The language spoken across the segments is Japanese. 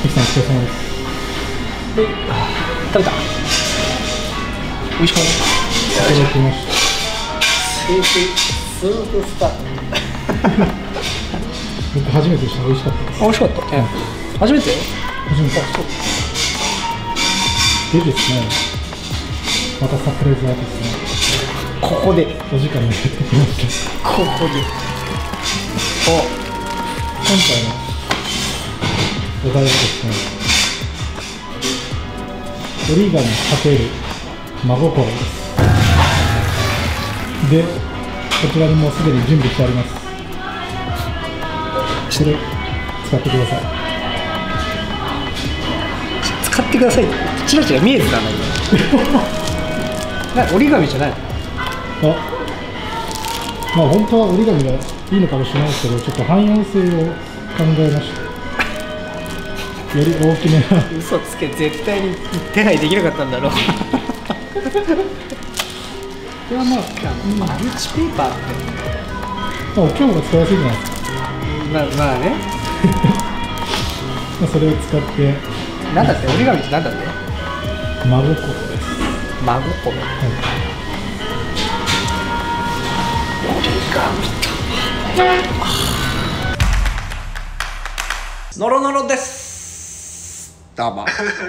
ミキさんお疲れ様です。 で、食べた。美味しかった。 いただきました。 スープスター。 僕初めてでした。美味しかったです。 美味しかった。初めて？ 初めて。でですね、またサプライズアーティストのここでお時間がやってきました。 ここで今回のお題はですね、折り紙×真心です。で、こちらにもうすでに準備してあります。これ使ってください。 使ってくださいってチラチラ見えてたんだけど折り紙じゃないの？ まあ本当は折り紙がいいのかもしれないですけど、ちょっと汎用性を考えました。より大きめな嘘つけ、絶対に手配できなかったんだろう。これはまあマルチペーパーって、 まあ大きい方が使いやすいじゃないですか。 まあね。 それを使ってなんだって、折り紙ってなんだって？ 真心です。 真心。ノロノロです。どうも。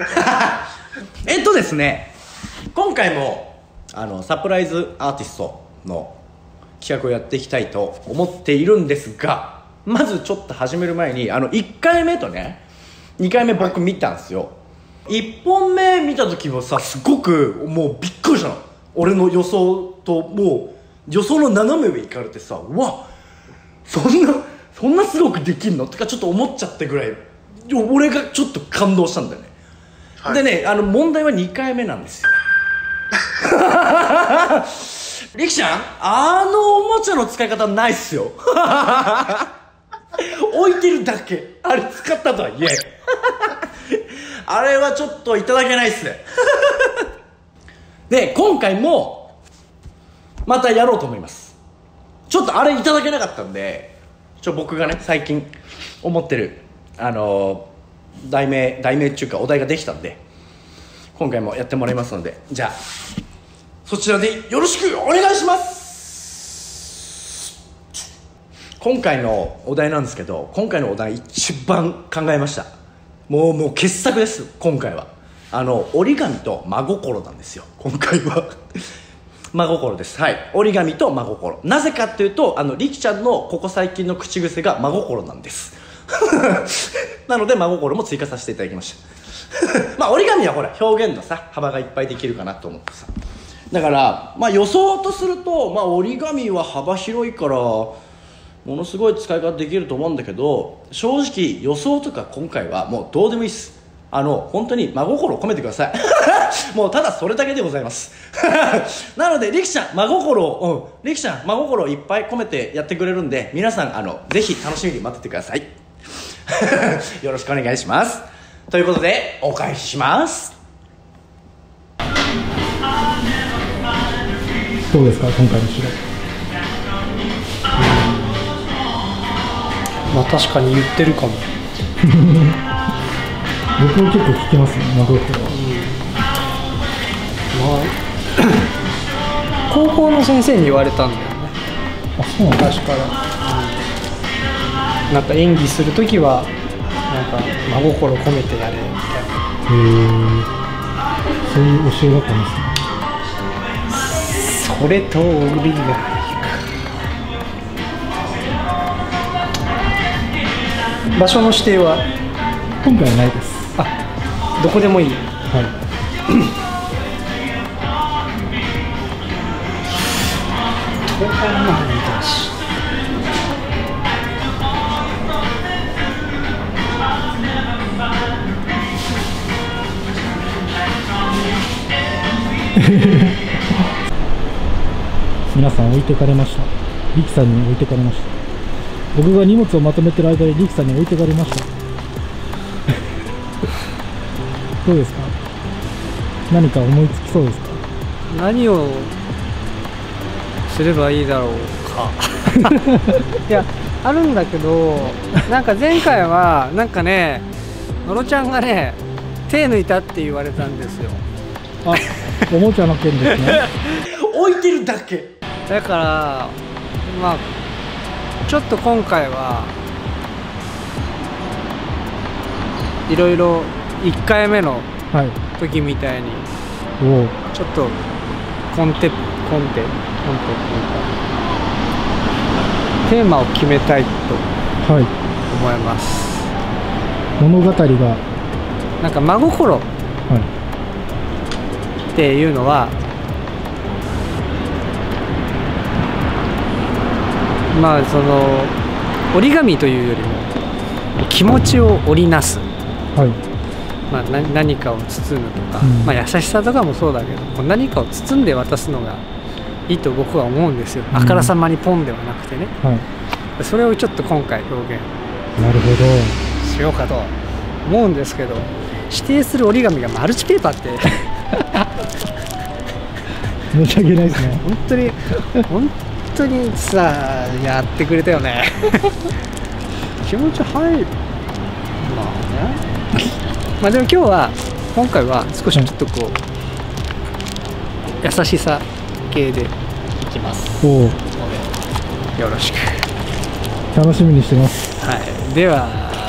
ですね、今回もサプライズアーティストの企画をやっていきたいと思っているんですが、まずちょっと始める前に1回目とね2回目僕見たんですよ。1本目見た時もさ、すごくもうびっくりしたの。俺の予想ともう予想の斜め上行かれてさ、うわそんなすごくできんのとかちょっと思っちゃってぐらい俺がちょっと感動したんだよね、はい、でね、問題は2回目なんですよ。りきちゃん、おもちゃの使い方ないっすよ。置いてるだけ、あれ使ったとはいえ。あれはちょっといただけないっすね。で、今回もまたやろうと思います。ちょっとあれいただけなかったんで、僕がね最近思ってる題名っていうかお題ができたんで、今回もやってもらいますので、じゃあそちらでよろしくお願いします。今回のお題なんですけど、今回のお題一番考えました。もう傑作です。今回は折り紙と真心なんですよ。今回は真心です。はい、折り紙と真心。なぜかっていうとりきちゃんのここ最近の口癖が真心なんです。なので真心も追加させていただきました。まあ折り紙はほら表現のさ幅がいっぱいできるかなと思ってさ、だからまあ予想とすると、まあ折り紙は幅広いからものすごい使い方できると思うんだけど、正直予想とか今回はもうどうでもいいっす。本当に真心を込めてください。もうただそれだけでございます。なのでりきちゃん真心を、りきちゃん真心をいっぱい込めてやってくれるんで、皆さんぜひ楽しみに待っててください。よろしくお願いします。ということでお返しします。 どうですか今回の取材。 まあ確かに言ってるかも。 僕も結構聞きますね、真心は。 まあ高校の先生に言われたんだよね。 あ、そうなんだ。 確から、なんか演技するときはなんか真心込めてやれみたいな。 そういう教えだったんですね。 それと折り紙か。場所の指定は今回はないです。 どこでもいい。 はい。 東海の方にいたし。 皆さん置いてかれました。りきさんに置いてかれました。僕が荷物をまとめてる間にりきさんに置いてかれました。どうですか？何か思いつきそうですか？ 何をすればいいだろうか。いやあるんだけど、なんか前回はなんかね、 のろちゃんがね手抜いたって言われたんですよ。 あ、おもちゃの件ですね。 置いてるだけ。 だからまあちょっと今回はいろいろ1回目のはい。 時みたいにおお。 ちょっとコンテっていうかテーマを決めたいとはい。 思います。 物語が。 なんか真心はっていうのはまあその折り紙というよりも気持ちを織りなす、 い。はい。 まあ、何かを包むとか、 うんまあ、優しさとかもそうだけどこう何かを包んで渡すのがいいと僕は思うんですよ、 うんあからさまにポンではなくてね。 はい。 それをちょっと今回表現なるほど。 しようかと思うんですけど、指定する折り紙がマルチペーパーって申し訳ないですね。 本当にさやってくれたよね気持ち入るまあねまあでも今回は少しちょっとこう優しさ系でいきますおお。 のでよろしく。 楽しみにしてます。 はい、では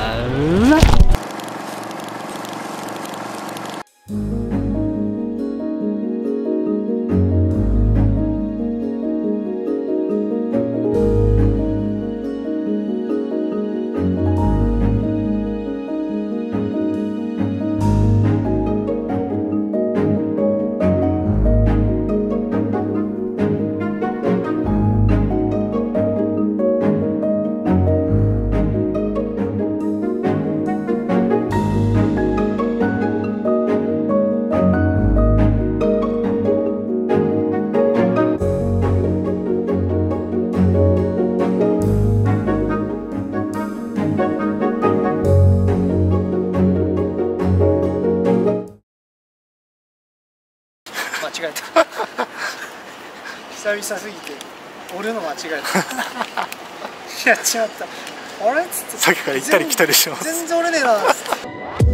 間違えた久々すぎて折るの間違えたやっちまった。あれっつってさっきから行ったり来たりしてます。 全然折れねえなっつって